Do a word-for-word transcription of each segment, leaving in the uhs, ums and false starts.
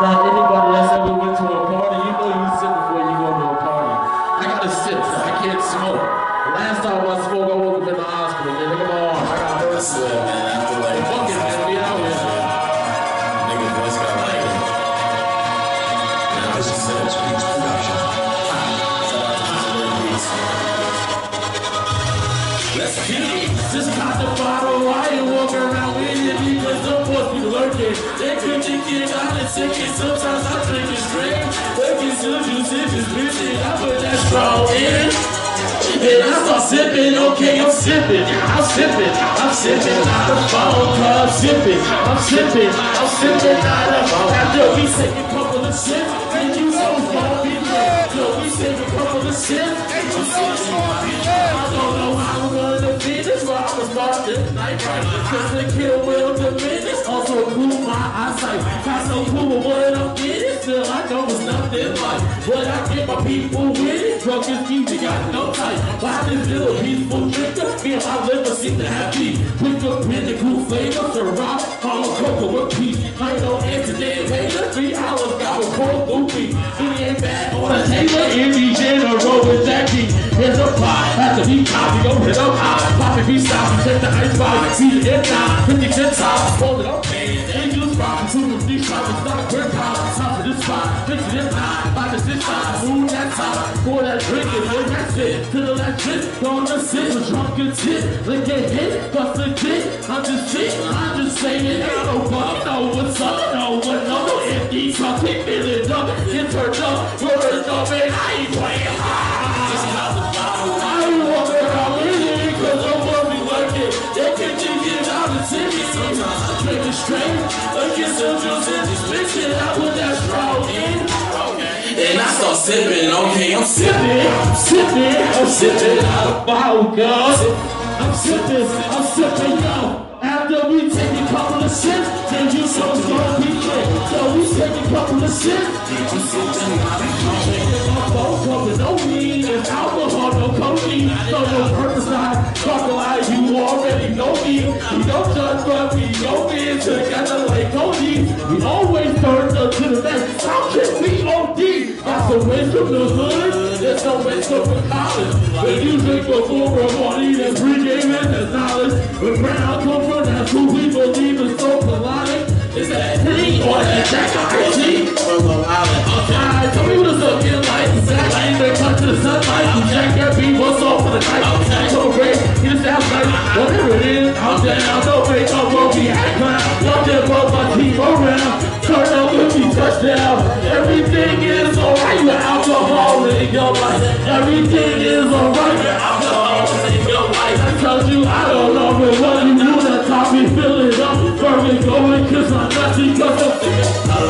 Now, anybody that's ever went to a party, you know you sip before you go to a party. I gotta sip, so I can't smoke. Last time I smoked, I woke up in the hospital. Man, look at my arm. I got hurt. That's it, man. After like, fuck it, man. We out here. Nigga voice got like it. Man, I just said it's Beats Production. Shout out to Cicely Beats. Let's get it. Just got the bottle. I ain't walking around with it because some boys be lurking. They could think it out and sick it. Sometimes I drink it straight. Looking to you, sip is bitching. I put that strong in. And I start sipping, okay, I'm sipping, I'm sipping, I'm sipping out of phone club, sipping, I'm sipping, I'm sipping out of phone. After we take a couple of sips, and you know it's gonna be lit. After we take a couple of sips, and you know it's gonna be lit. I don't know how I'm gonna finish, but I'm gonna start this night right. Because the kill will diminish, also cool my eyesight. Got so cool with what I'm getting, still I know it's nothing like. But I get my people with it, drunk as music, got no type. Why this little peaceful drinker? Me and my liver seem to have peace. Quick up in the cool flavor, to rock, all a cocoa with peace. I ain't no antidote hater, three hours got a cold goofy. Really ain't bad on a tailor, any general with Jackie. Here's a pot, have to be coffee, go hit up high. Poppy be stopping, check the ice box, see the end now, fifty cent top, hold it up, man. Angels rocking, two of these shots, not grip power, top of this spot, fix it in high, by the six side, move that top, pour that drink and look that's it, to the left trip, gonna sit, a drunken tip, lick it hit, bust a dick, I'm just shit, I'm just saying, I don't fuck, know what's up, know what, no, no, empty, so keep feeling up, get turned up, word up, and I ain't playing high, just got the bottle, I ain't walking around with it, cause I'm gonna be working, they can just get out and sing it, sometimes I drink it straight, I get some juice and just mix it, I put that straw in, and I start sipping, okay, I'm sipping, I'm sipping, I'm sipping out of bottle, girl. I'm sipping, I'm sipping, yo. After we take a couple of sips, then you know it's gonna be lit. So we take a couple of sips, then you sipping out of bottle. My phone cover, no weed, and alcohol, no codeine, no no herbicide. Talk like you already know me. We don't judge, but we know me together like Cody. We always turn up to the next. How can we O D? That's the way from the hood, there's no way from college. When you drink before a morning, there's pre-game and there's knowledge. When Brown come from, that's who we believe is so melodic. Is that Henny or that Jack I G? Okay, tell me what it's looking like. Exactly, ain't been cut to the sunlight. You jack that beat, what's off for the night? Okay, so great, get it sounds like whatever it is. I'm down, no make up, won't be act clown. Y'all just brought my team around. Turn up with me, touchdown. Everything is alright with alcohol in your life. Everything is alright with alcohol in your life. I told you I don't know, but what you do, that top me fill it up. First go and kiss my nutty, cause I'm thinking.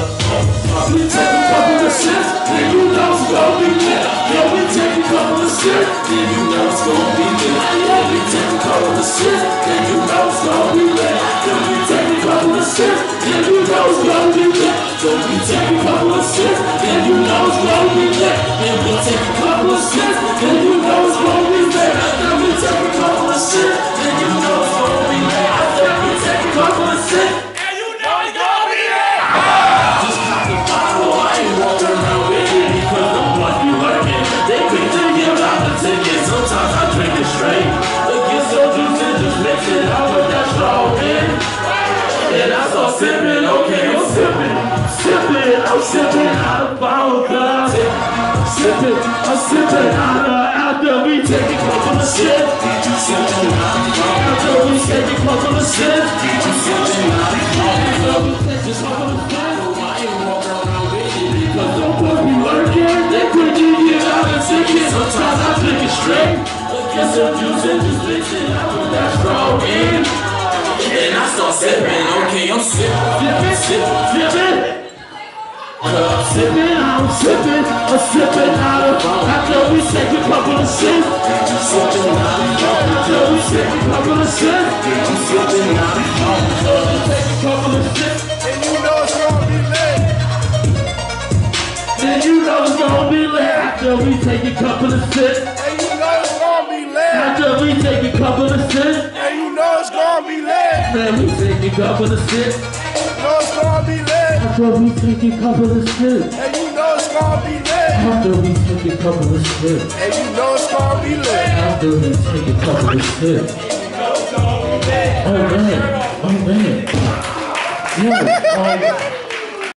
We take a couple of sips, then you know it's gonna be lit. Yeah, we take a couple of sips, then you know it's gonna be lit. Yeah, we take a couple of sips, then you know it's gonna be lit. Yeah, we take a couple of sips, then you know it's gonna be lit. So we take a couple of sips, then you know it's gonna be lit. Yeah, we take a couple of sips, then you know it's gonna be lit. Then we take a couple of sips, then you know it's gonna be lit. Then we take a couple of sips, and you know it's gonna be lit. Just pop the bottle, I ain't walking around with it because I'm what you working. They quick to give out the ticket, sometimes I drink it straight. But get so juice and just mix it out with that straw in. And I start sipping, okay, I'm sipping, sipping, I'm sipping out of bottle, cause I'm sipping, I'm sipping out of, after we take a couple of sips, after we take a couple of sips, after we take a couple of sips, I ain't walking around with it because don't put me working, they put you get out and sick it, sometimes I drink it straight, get some juice and just mix it out with that straw in. And I start sipping, okay, I'm sipping, sipping, sipping, sipping. I'm sipping, I'm sipping, I'm sipping out of, after we take a couple of sips, after we take a couple of sips, I'm sipping out of, after we take a couple of sips, and you know it's gonna be lit. Then you know it's gonna be lit, after we take a couple of sips, And you know it's gonna be lit. after we take a couple of sips, And you know it's gonna be lit. then we take a couple of sips, You know it's gonna be lit. After we take a couple of sips. And you know it's gonna be lit. After we take a couple of sips. And you know it's gonna be lit. After we take a couple of sips. Oh man, oh man. Yo, um,